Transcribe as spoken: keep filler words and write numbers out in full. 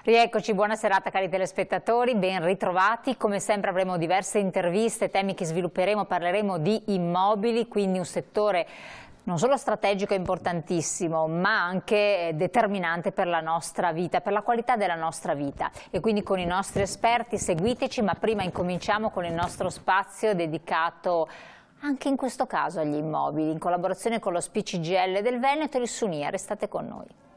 Rieccoci, buona serata cari telespettatori, ben ritrovati. Come sempre avremo diverse interviste, temi che svilupperemo, parleremo di immobili, quindi un settore non solo strategico e importantissimo, ma anche determinante per la nostra vita, per la qualità della nostra vita. E quindi con i nostri esperti seguiteci, ma prima incominciamo con il nostro spazio dedicato anche in questo caso agli immobili, in collaborazione con lo S P C G L del Veneto e il Sunia. Restate con noi.